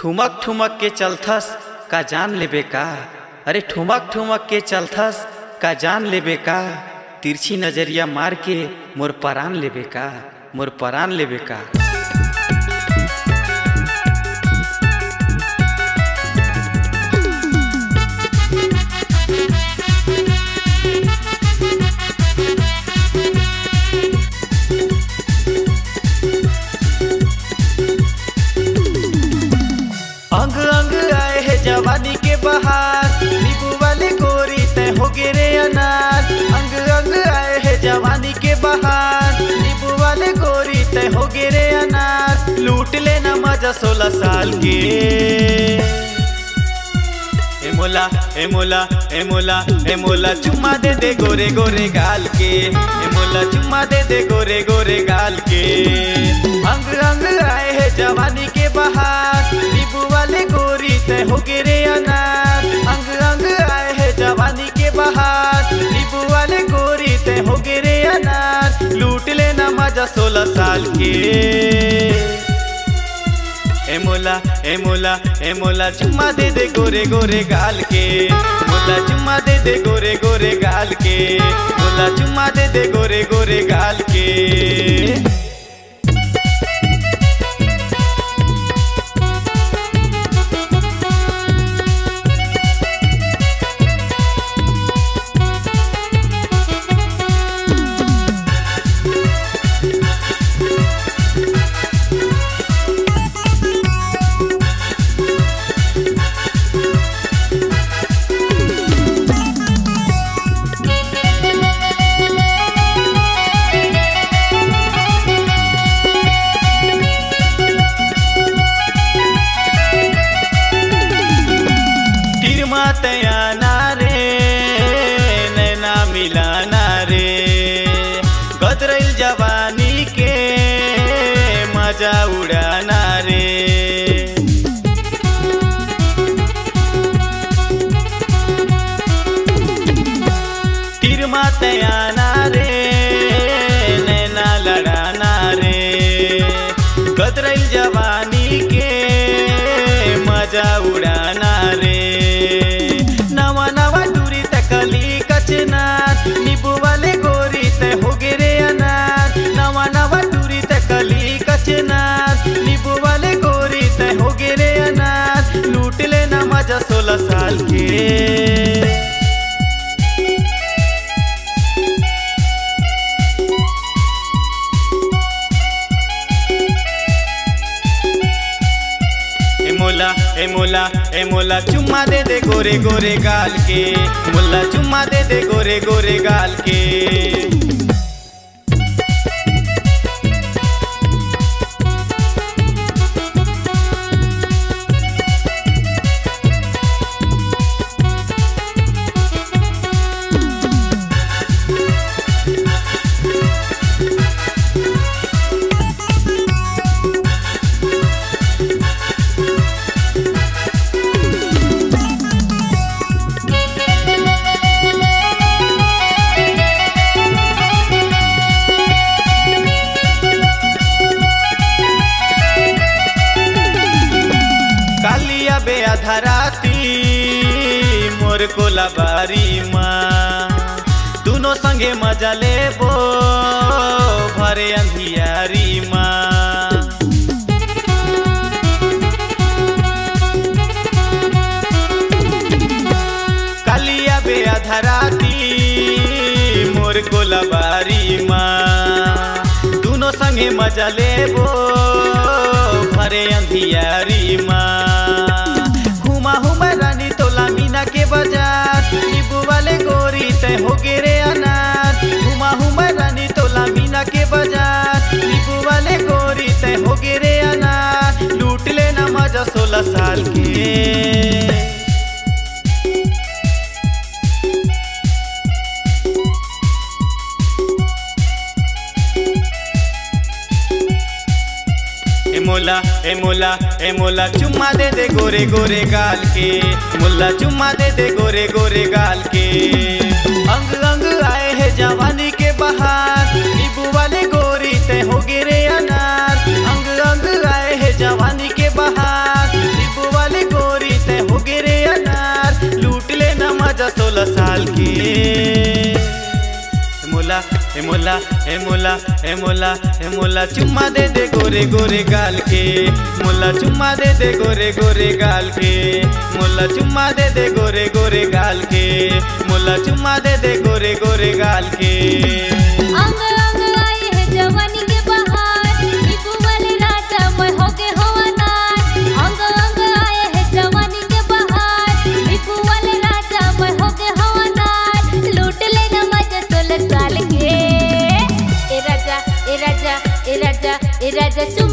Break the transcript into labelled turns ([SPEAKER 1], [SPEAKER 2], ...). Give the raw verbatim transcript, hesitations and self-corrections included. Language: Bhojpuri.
[SPEAKER 1] ठुमक ठुमक के चलथस का जान लेबे का। अरे ठुमक ठुमक के चलथस का जान लेबे का। तिरछी नजरिया मार के मोर परान लेबे का, मोर परान लेबे का। अंग अंग आए है जवानी के बहार, नींबू वाले गोरी तय हो गे रे अनार। अंग अंग आए है जवानी के बहार, नींबू वाले गोरी तय हो गे रे अनार। लूट लेना मजा सोलह साल के। ए मोला ए मोला ए मोला ए मोला चुम्मा दे दे गोरे गोरे गाल के। ए मोला चुम्मा दे दे गोरे गोरे गाल के। अंग अंग आए है जवानी के बहार, नींबू वाले गोरी तय हो गे रे अनार। अंग अंग आए है जवानी के बहार, नींबू वाले गोरी तय हो गे रे अनार। लूट लेना मजा सोलह साल के। ए मोला ए मोला ए मोला चुम्मा दे दे गोरे गोरे गाल के। मोला चुम्मा दे दे गोरे गोरे गाल के। मोला चुम्मा दे दे गोरे गोरे गाल के। तयाना रे नैना मिलाना रे, गदरैल जवानी के मजा उड़ाना रे। तिरमा तयाना रे नैना लड़ाना रे, गदरैल जवानी के मजा उड़ाना रे। नवा नवा दूरी तकली कचनार, नींबू वाले गोरी तय हो गे रे अनार। नवा नवा दूरी तकली कचनार, नींबू वाले गोरी तय हो गे रे अनार। लूट लेना मजा सोलह साल के। मोला ए मोला ए मोला चुम्मा दे दे गोरे गोरे गाल के। मोला चुम्मा दे दे गोरे गोरे गाल के। कालिया बे अधराती मोर कोलाबारी माँ, दोनों संगे मजा लेबो भरे अंधियारी माँ। कालिया बे अधराती मोर कोलाबारी माँ, दोनों संगे मजा लेबो भरे अंधियारी माँ। घुमा हुमा रानी तोला मीना के बाजार, नींबू वाले गोरी तय हो गे रे अनार। घुमा हुमा रानी तोला मीना के बाजार, नींबू वाले गोरी तय हो गे रे अनार। लूट लेना मजा सोलह साल के। ए मोला ए मोला ए मोला चुम्मा दे दे गोरे गोरे गाल के। मोला चुम्मा दे दे गोरे गोरे गाल के। अंग अंग आए है जवानी के बहार, नींबू वाले गोरी तय हो गे रे अनार। अंग अंग आए है जवानी के बहार, नींबू मजा सोलह साल के। मोला ए मोला ए मोला ए मोला ए मोला चुम्मा दे दे गोरे गोरे गाल के। मोला चुम्मा दे दे गोरे गोरे गाल के। मोला चुम्मा दे दे गोरे गोरे गाल के। मोला चुम्मा दे दे गोरे गोरे गाल के।
[SPEAKER 2] अंग अंग आए है जवानी के बहार, नींबू वाले राजा मैं होके हवादार। अंग अंग आए है जवानी के बहार, नींबू वाले राजा मैं होके हवादार। लूट लेना मजा सोलह साल के। ए राजा ए राजा ए राजा ए राजा